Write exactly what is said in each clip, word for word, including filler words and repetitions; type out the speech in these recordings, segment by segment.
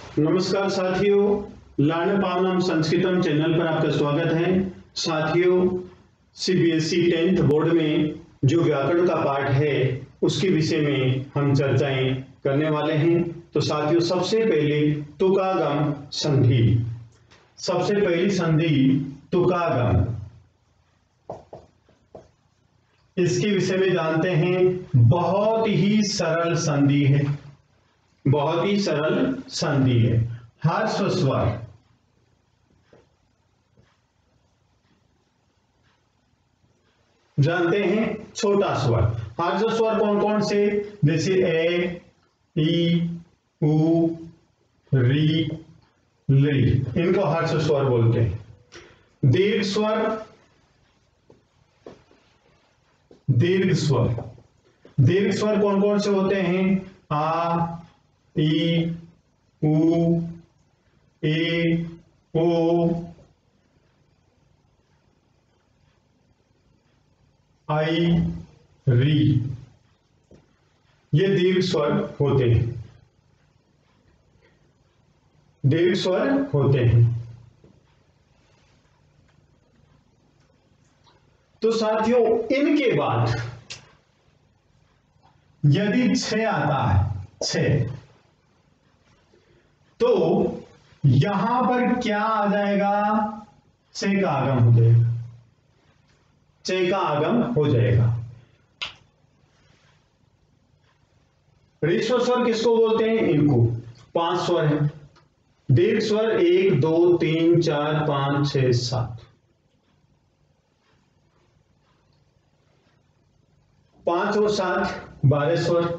नमस्कार साथियों, learn पावनम संस्कृतम channel पर आपका स्वागत है। साथियों, सीबीएसई टेंथ बोर्ड में जो व्याकरण का पाठ है उसके विषय में हम चर्चाएं करने वाले हैं। तो साथियों, सबसे पहले तुकागम संधि, सबसे पहली संधि तुकागम, इसके विषय में जानते हैं। बहुत ही सरल संधि है, बहुत ही सरल संधि है। ह्रस्व स्वर, जानते हैं छोटा स्वर। ह्रस्व स्वर कौन कौन से, जैसे ए, ई, उ, री, ली, इनको ह्रस्व स्वर बोलते हैं। दीर्घ स्वर, दीर्घ स्वर, दीर्घ स्वर कौन कौन से होते हैं, आ, ई, उ, ए, ओ, आई, री, ये दीर्घ स्वर होते हैं, दीर्घ स्वर होते हैं। तो साथियों, इनके बाद यदि छ आता है, छ, तो यहां पर क्या आ जाएगा, छ का आगम हो जाएगा, छ का आगम हो जाएगा। ह्रस्व स्वर किसको बोलते हैं, इनको। पांच स्वर है। दीर्घ स्वर एक, दो, तीन, चार, पांच, छह, सात, पांच और सात बारह स्वर।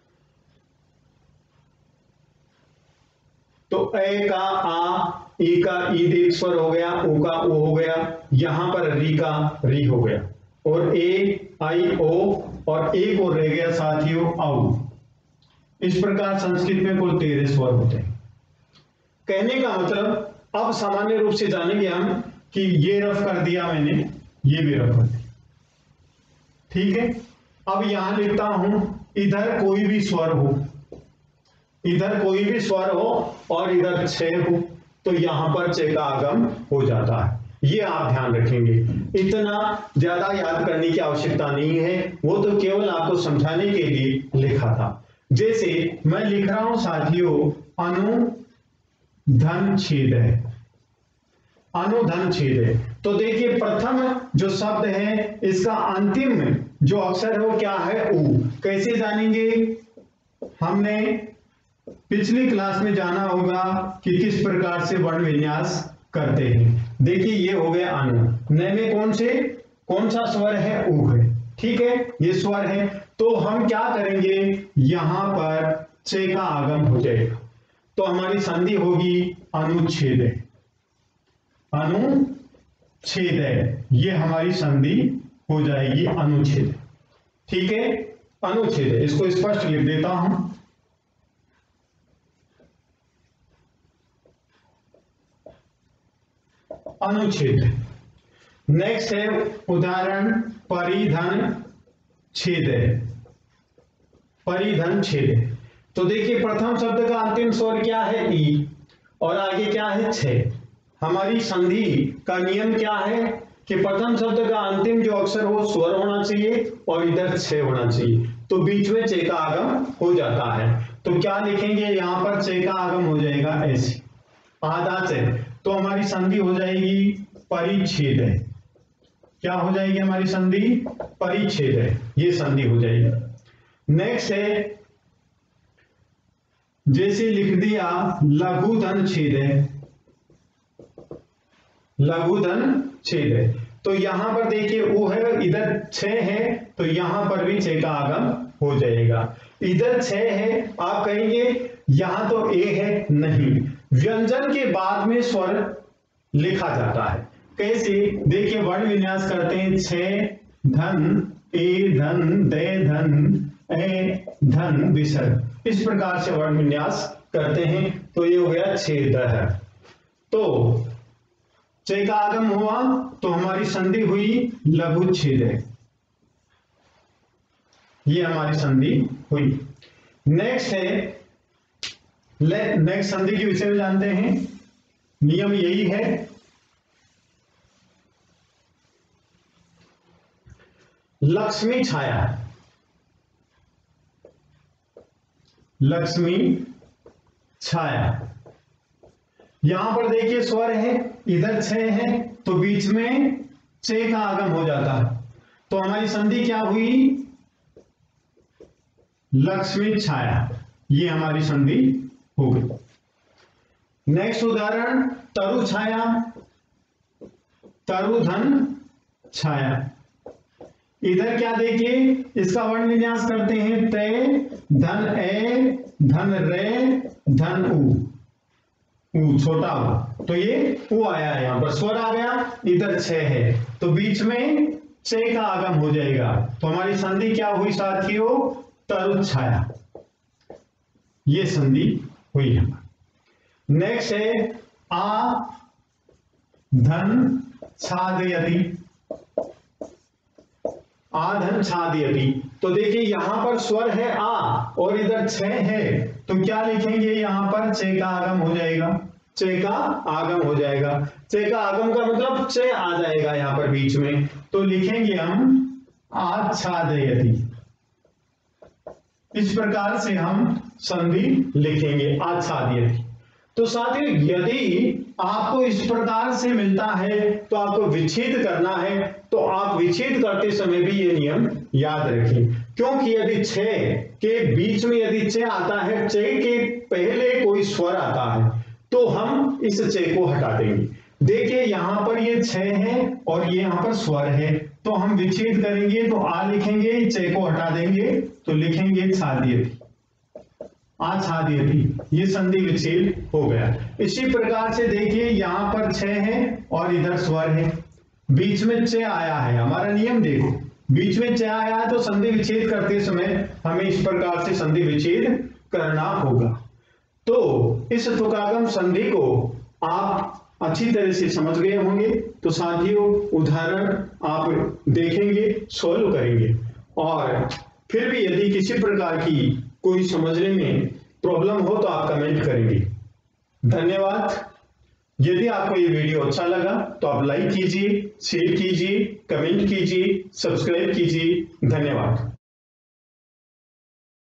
तो ए का आ, ई का ई दीर्घ स्वर हो गया, ओ का ओ हो गया, यहां पर री का री हो गया, और ए, आई, ओ, और एक और रह गया साथियों औ। इस प्रकार संस्कृत में कुल तेरह स्वर होते हैं। कहने का मतलब, अब सामान्य रूप से जानेंगे हम कि ये रफ कर दिया मैंने, ये भी रफ कर दिया, ठीक है। अब यहां लिखता हूं, इधर कोई भी स्वर हो, इधर कोई भी स्वर हो और इधर छ हो, तो यहां पर छ का आगम हो जाता है। ये आप ध्यान रखेंगे, इतना ज्यादा याद करने की आवश्यकता नहीं है, वो तो केवल आपको समझाने के लिए लिखा था। जैसे मैं लिख रहा हूं साथियों, अनुधन छेद है, अनुधन छेद है। तो देखिए, प्रथम जो शब्द है इसका अंतिम जो अक्षर है वो क्या है, उ। कैसे जानेंगे, हमने पिछली क्लास में जाना होगा कि किस प्रकार से वर्ण विन्यास करते हैं। देखिए, ये हो गया अनु, न में कौन से कौन सा स्वर है, उ है, ठीक है, ये स्वर है। तो हम क्या करेंगे, यहां पर छ का आगम हो जाएगा, तो हमारी संधि होगी अनुच्छेद, अनुच्छेद, ये हमारी संधि हो जाएगी अनुच्छेद, ठीक है, अनुच्छेद। इसको स्पष्ट लिख देता हूं, अनुच्छेद। नेक्स्ट है उदाहरण, परिधन छेद, परिधन छेद। तो देखिए, प्रथम शब्द का अंतिम स्वर क्या है, ई, और आगे क्या है, छ। हमारी संधि का नियम क्या है कि प्रथम शब्द का अंतिम जो अक्षर हो स्वर होना चाहिए और इधर छ होना चाहिए, तो बीच में छ का आगम हो जाता है। तो क्या लिखेंगे, यहां पर छ का आगम हो जाएगा ऐसे, आधा छ, तो हमारी संधि हो जाएगी परिच्छेद है। क्या हो जाएगी हमारी संधि, परिच्छेद है, ये संधि हो जाएगी। नेक्स्ट है, जैसे लिख दिया लघुधन छेद है, लघुधन छेद है। तो यहां पर देखिए वो है, इधर छ है, तो यहां पर भी छ का आगम हो जाएगा। इधर छ है, आप कहेंगे यहां तो ए है, नहीं, व्यंजन के बाद में स्वर लिखा जाता है। कैसे, देखिए वर्ण विन्यास करते हैं, छ धन, ए धन, दे धन, ए धन, विसर्ग, इस प्रकार से वर्ण विन्यास करते हैं। तो ये हो गया छेद है। तो छ का आगम हुआ तो हमारी संधि हुई लघु छेद है, ये हमारी संधि हुई। नेक्स्ट है नेक्स्ट संधि के विषय में जानते हैं। नियम यही है, लक्ष्मी छाया, लक्ष्मी छाया। यहां पर देखिए स्वर है, इधर छह है, तो बीच में छह का आगम हो जाता है, तो हमारी संधि क्या हुई, लक्ष्मी छाया। ये हमारी संधि हो गई। नेक्स्ट उदाहरण, तरु छाया, तरुधन छाया। इधर क्या देखिए, इसका वर्ण विन्यास करते हैं, ते धन ए धन रे धन उ, उ छोटा उ, तो ये उ आया है, यहां पर स्वर आ गया, इधर छह है, तो बीच में छह का आगम हो जाएगा, तो हमारी संधि क्या हुई साथियों, तरु छाया। ये संधि हुई है। नेक्स्ट है आ धन छादयति, आधन छादयति। तो देखिए यहां पर स्वर है आ और इधर छह है, तो क्या लिखेंगे, यहां पर छह का आगम हो जाएगा, छह का आगम हो जाएगा। छह का आगम का मतलब छह आ जाएगा यहां पर बीच में, तो लिखेंगे हम आच्छादयति। इस प्रकार से हम संधि लिखेंगे, आच्छादयति। तो साथियों यदि आपको इस प्रकार से मिलता है तो आपको विच्छेद करना है, तो आप विच्छेद करते समय भी ये नियम याद रखें, क्योंकि यदि छह के बीच में यदि च आता है, च के पहले कोई स्वर आता है, तो हम इस च को हटा देंगे। देखिए यहां पर ये छह है और ये यहां पर स्वर है, तो हम विच्छेद करेंगे, तो आ लिखेंगे, च को हटा देंगे, तो लिखेंगे छादयति, आच्छादयति। ये संधि विच्छेद हो गया। इसी प्रकार से देखिए यहां पर छह है और इधर स्वर है, बीच में च आया है, हमारा नियम देखो, बीच में च आया है, तो संधि विच्छेद करते समय हमें इस प्रकार से संधि विच्छेद करना होगा। तो इस तुकागम संधि को आप अच्छी तरह से समझ गए होंगे। तो साथियों उदाहरण आप देखेंगे, सोल्व करेंगे, और फिर भी यदि किसी प्रकार की कोई समझने में प्रॉब्लम हो तो आप कमेंट करेंगे। धन्यवाद। यदि आपको ये वीडियो अच्छा लगा तो आप लाइक कीजिए, शेयर कीजिए, कमेंट कीजिए, सब्सक्राइब कीजिए। धन्यवाद।